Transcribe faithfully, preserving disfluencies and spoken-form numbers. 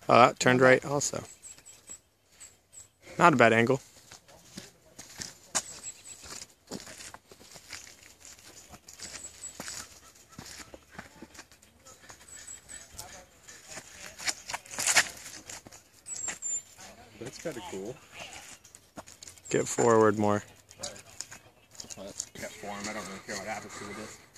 Oh, that turned right also. Not a bad angle. That's kind of cool. Get forward more. But got form. I don't really care what happens to this.